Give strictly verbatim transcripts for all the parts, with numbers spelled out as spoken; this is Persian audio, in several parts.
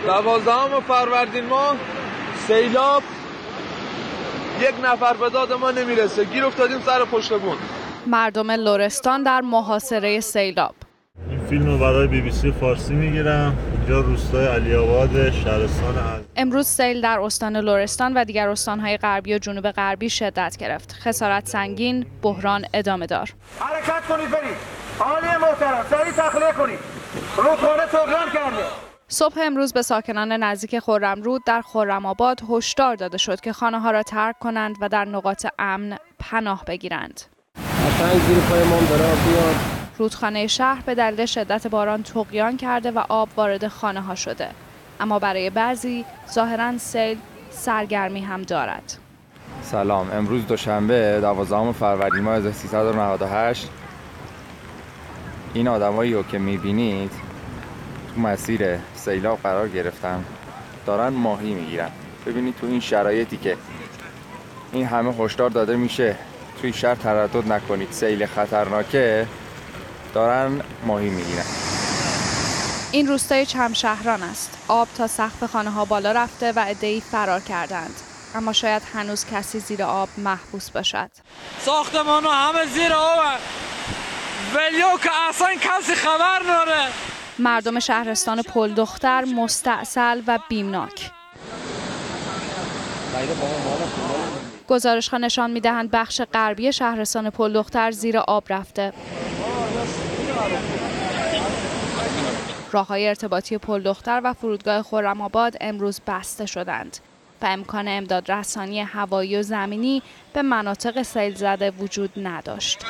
دوازدهم فروردین ماه سیلاب یک نفر به داد ما نمیرسه، گیر افتادیم سر پشت بون. مردم لرستان در محاصره سیلاب. این فیلم رو برای بی بی سی فارسی میگیرم. اینجا روستای علی آباد شهرستان از. امروز سیل در استان لرستان و دیگر استانهای غربی و جنوب غربی شدت گرفت. خسارت سنگین، بحران ادامه دار. حرکت کنید برید. عالی محترم، سریع تخلیه کنید. رودخانه طغیان کرده. صبح امروز به ساکنان نزدیک خرم‌رود در خرم‌آباد هشدار داده شد که خانه‌ها را ترک کنند و در نقاط امن پناه بگیرند. زیر پای ما داره بیاد. رودخانه شهر به دلیل شدت باران طغیان کرده و آب وارد خانه‌ها شده. اما برای بعضی ظاهراً سیل سرگرمی هم دارد. سلام، امروز دوشنبه دوازدهم فروردین ماه هزار و سیصد و نود و هشت. این آدمایی رو که می‌بینید تو مسیر سیلاب قرار گرفتن، دارن ماهی میگیرن. ببینید تو این شرایطی که این همه هشدار داده میشه توی شهر تردد نکنید، سیل خطرناکه، دارن ماهی میگیرن. این روستای چمشهران است. آب تا سقف خانه‌ها بالا رفته و عده‌ای فرار کردند. اما شاید هنوز کسی زیر آب محبوس باشد. ساختمان‌ها همه زیر آب. ولیو که اصلا کسی خبر نداره. مردم شهرستان پلدختر مستعسل و بیمناک. گزارش‌ها نشان می‌دهند بخش غربی شهرستان پلدختر زیر آب رفته. راه‌های ارتباطی پلدختر و فرودگاه خرم‌آباد امروز بسته شدند و امکان امداد رسانی هوایی و زمینی به مناطق سیل زده وجود نداشت.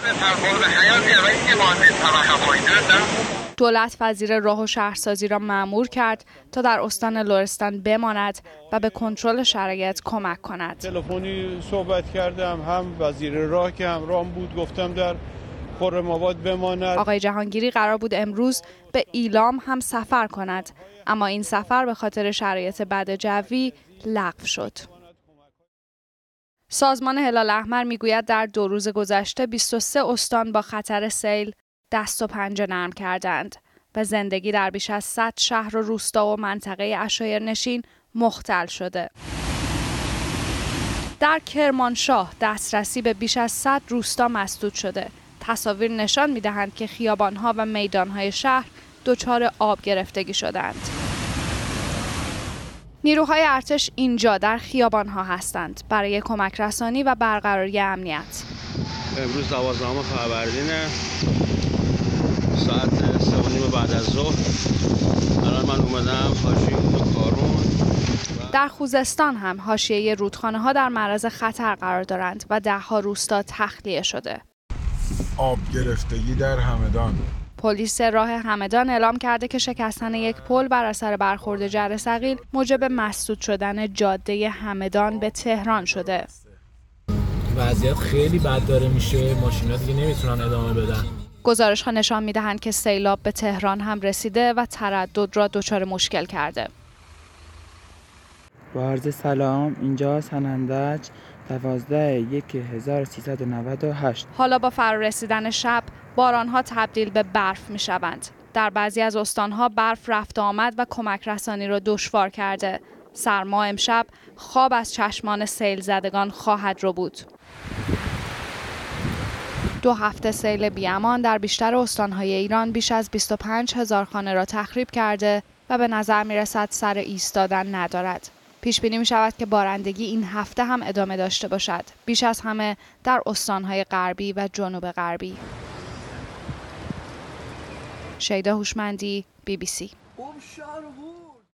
دولت وزیر راه و شهرسازی را مأمور کرد تا در استان لرستان بماند و به کنترل شرایط کمک کند. تلفنی صحبت کردم، هم وزیر راه که همراهم بود، گفتم در خرم‌آباد بماند. آقای جهانگیری قرار بود امروز به ایلام هم سفر کند، اما این سفر به خاطر شرایط بد جوی لغو شد. سازمان هلال احمر میگوید در دو روز گذشته بیست و سه استان با خطر سیل دست و پنجه نرم کردند و زندگی در بیش از صد شهر و روستا و منطقه عشایرنشین مختل شده. در کرمانشاه دسترسی به بیش از صد روستا مسدود شده. تصاویر نشان می‌دهند که خیابان‌ها و میدان‌های شهر دچار آب گرفتگی شدند. نیروهای ارتش اینجا در خیابان‌ها هستند برای کمک رسانی و برقراری امنیت. امروز دوازدهم فروردینه، ساعت سه و نیم بعد از ظهر. الان من اومدم حاشیه کارون. در خوزستان هم حاشیه رودخانه‌ها در معرض خطر قرار دارند و ده‌ها روستا تخلیه شده. آب گرفتگی در همدان. پلیس راه همدان اعلام کرده که شکستن یک پل بر اثر برخورد جرثقیل موجب مسدود شدن جاده همدان به تهران شده. وضعیت خیلی بد داره میشه، ماشینا دیگه نمیتونن ادامه بدن. گزارش‌ها نشان می‌دهند که سیلاب به تهران هم رسیده و تردد را دچار مشکل کرده. با عرض سلام، اینجا سنندج دوازده یک هزار و سیصد و نود و هشت. حالا با فرا رسیدن شب باران‌ها تبدیل به برف می‌شوند. در بعضی از استان‌ها برف رفت آمد و کمک رسانی را دشوار کرده. سرما امشب خواب از چشمان سیل زدگان خواهد رو بود. دو هفته سیل بی‌امان در بیشتر استان‌های ایران بیش از بیست و پنج هزار خانه را تخریب کرده و به نظر می‌رسد سر ایستادن ندارد. پیش بینی می شود که بارندگی این هفته هم ادامه داشته باشد، بیش از همه در استان‌های غربی و جنوب غربی. شیدا هوشمندی، بی بی سی.